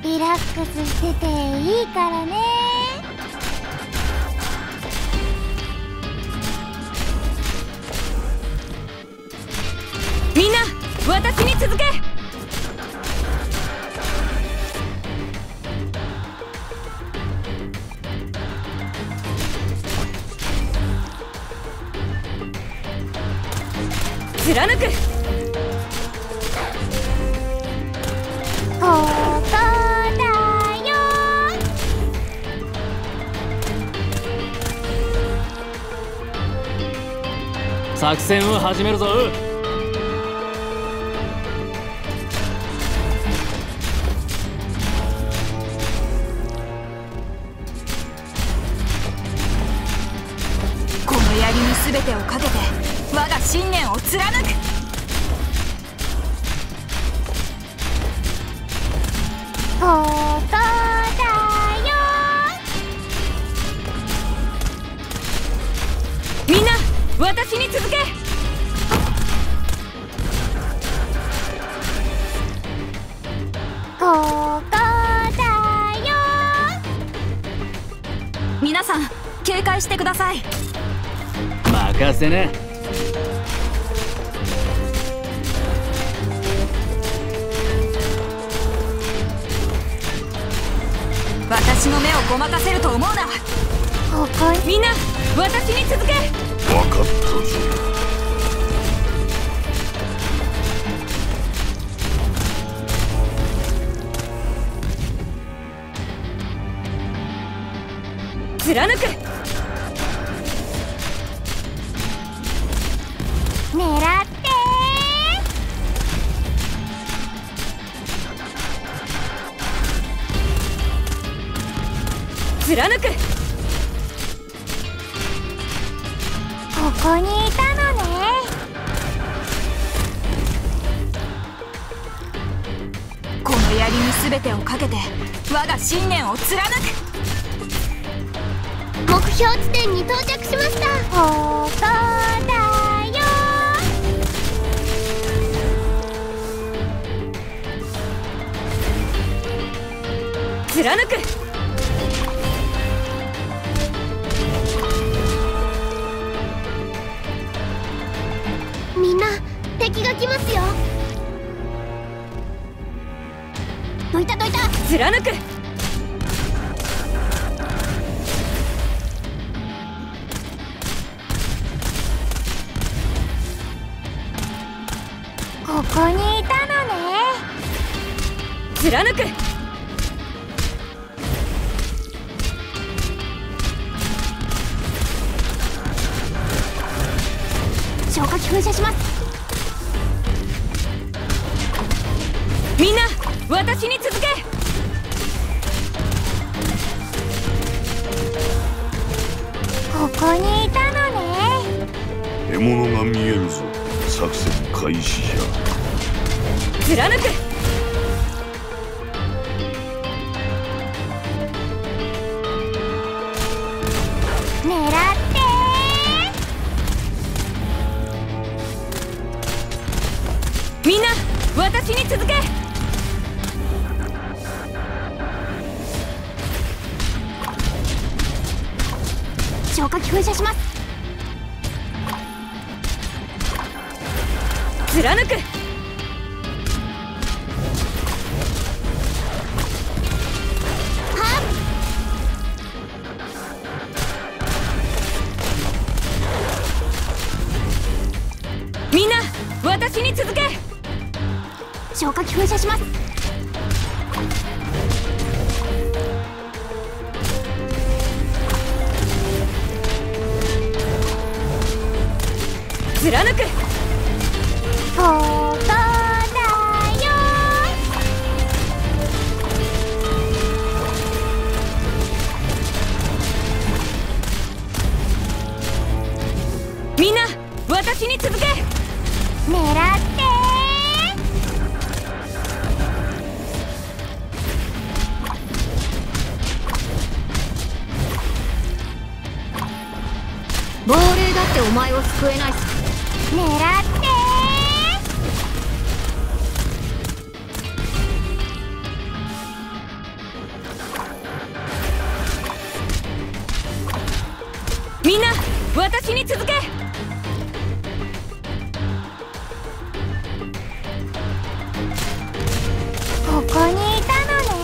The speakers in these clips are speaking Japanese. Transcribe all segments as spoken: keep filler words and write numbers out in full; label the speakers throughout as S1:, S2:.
S1: リラックスしてていいからね。
S2: みんな私に続け。貫く。
S1: ここだよ。
S3: 作戦を始めるぞ。
S2: この槍に全てをかけて我が信念を貫く。
S1: ここだよ。
S2: みんな私に続け。
S1: ここだよ。
S2: 皆さん警戒してください。
S3: 任せな。
S2: 私の目をごまかせると思うな。
S1: ここに
S2: みんな私に続け。
S4: 分かったぞ。
S2: 貫く。
S1: 狙って
S2: 貫く。
S1: ここにいたのね。
S2: この槍に全てをかけて我が信念を貫く。
S1: 目標地点に到着しました。ここだよ。
S2: 貫く。
S1: みんな敵が来ますよ。どいたどいた。
S2: 貫く。
S1: ここにいたのね。
S2: 貫く。
S1: 消火器噴射します。
S2: みんな私に続け。
S1: ここにいたのね。
S4: 獲物が見えるぞ。作戦開始じゃ。
S2: 貫く。
S1: 狙って
S2: みんな私に続け。
S1: 消火器噴射します。
S2: 貫く。みんな私に続け。
S1: 消火器噴射します。
S2: 貫く。
S1: ここだよ。
S2: みんな私に続け。
S1: 狙って
S5: 亡霊だってお前を救えないさ。
S1: 狙って
S2: みんな私に続け。
S1: ここにいたのね。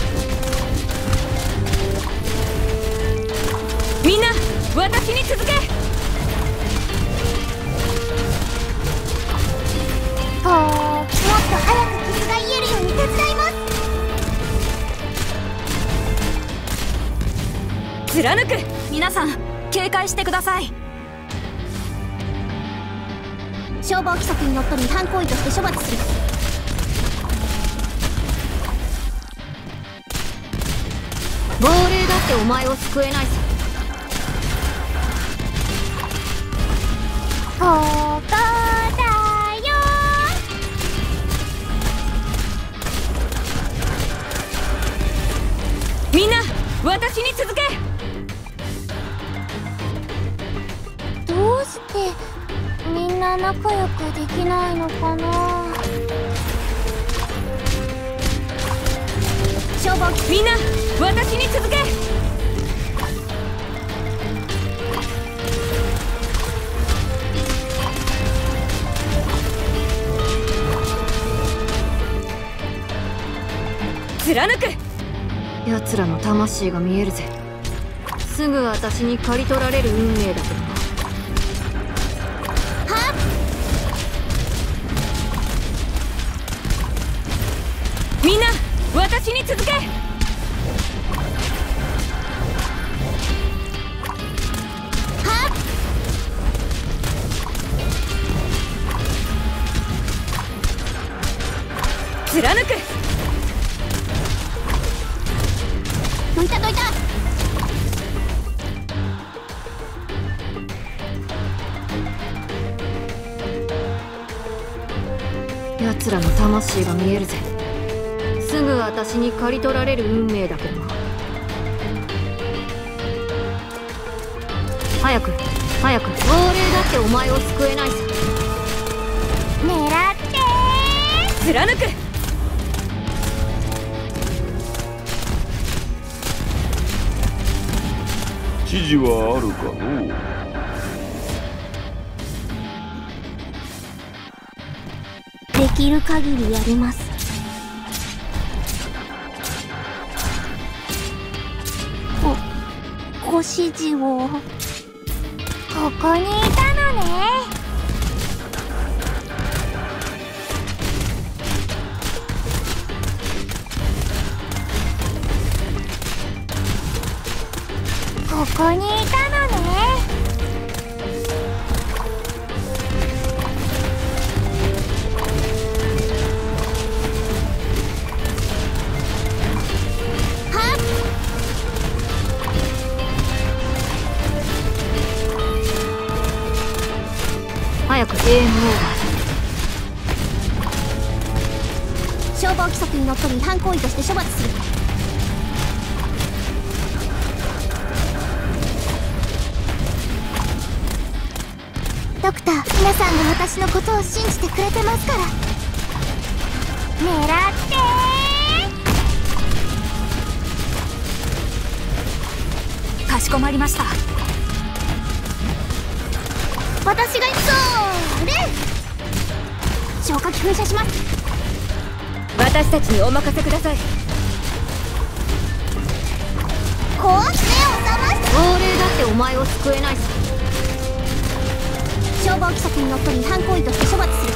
S2: みんな私に続け。
S1: こう、もっと早く傷が癒えるように手伝います。
S2: 貫く。皆さん警戒してください。
S1: 消防規則にのっとり違反行為として処罰する。
S5: 亡霊だってお前を救えないさ。
S1: ここだよ。
S2: みんな私に続け。
S1: どうしてみんな仲良くできないのかな。
S2: 消防機みんな私に続け。貫く。
S5: 奴らの魂が見えるぜ。すぐ私に刈り取られる運命だけどな。
S1: はっ。
S2: みんな私に続け。
S1: はっ。
S2: 貫く。
S1: どいたどいた。
S5: 奴らの魂が見えるぜ。すぐ私に刈り取られる運命だけどな。早く早く。亡霊だってお前を救えないさ。
S1: 狙ってー。
S2: 貫く。
S4: 指示はあるかのう。
S1: できる限りやります。ご、ご指示を。ここにいたのね。ここにいたのね。
S5: 早くゲームオーバ
S1: ー。消防規則にのっとり違反行為として処罰する。ドクター、皆さんが私のことを信じてくれてますから。狙って
S2: ー。かしこまりました。
S1: 私がそれ消火器噴射します。
S2: 私たちにお任せください。
S1: こう目を覚まして。
S5: 亡霊だってお前を救えないさ。
S1: 消防規則にのっとり違反行為として処罰する。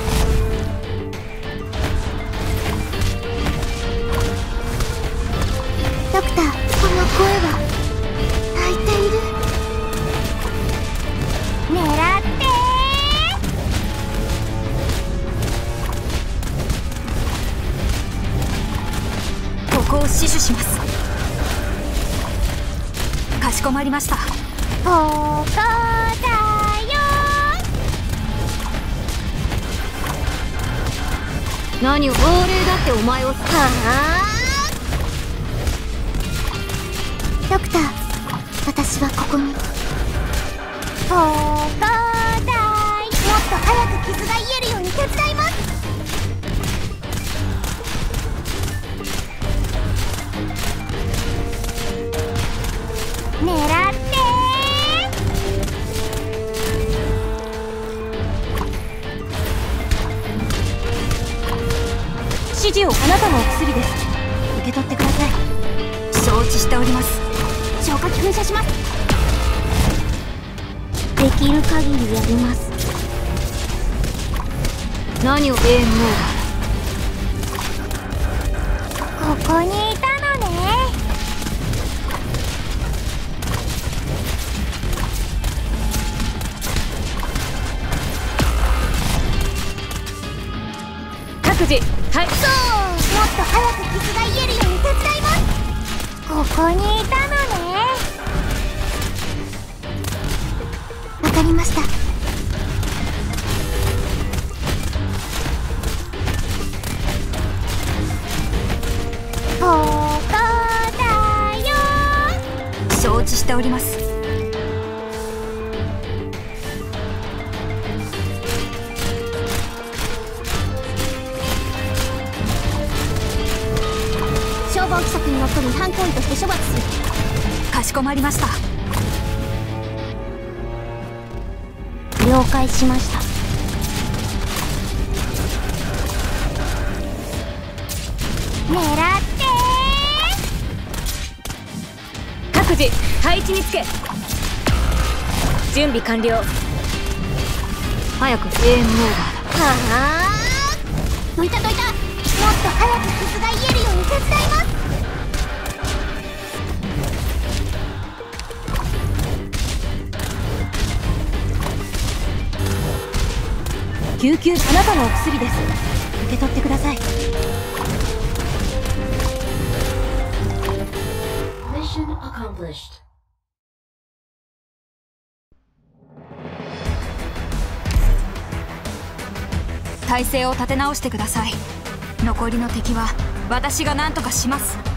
S1: ドクター、この声は泣いている。狙って
S2: ー。ここを死守します。かしこまりました。
S1: ここだよ。
S5: 何を。亡霊だってお前を。は
S1: あ。ドクター、私はここに。ここだい。もっと早く傷が癒えるように手伝います。狙ってー。 あなたのお薬です。受け取ってください。
S2: 承知しております。
S1: 消火器噴射します。できる限りやります。
S5: 何をゲームオー
S1: ここにいたのね。
S2: 各自、はい。
S1: そう、もっと早く傷が癒えるように手伝います。ここにいたのね。わかりました。ここだよ。
S2: 承知しております。
S1: 消防規則にのっとり違反行為として処罰する。
S2: かしこまりました。
S1: 了解しました。狙って
S2: 各自配置につけ。準備完了。
S5: 早くゲームオーバーだ。
S1: はあ、どいたどいた。もっと早く傷が癒えるように手伝います。救急、あなたのお薬です。受け取ってください。
S2: 体勢を立て直してください。残りの敵は私が何とかします。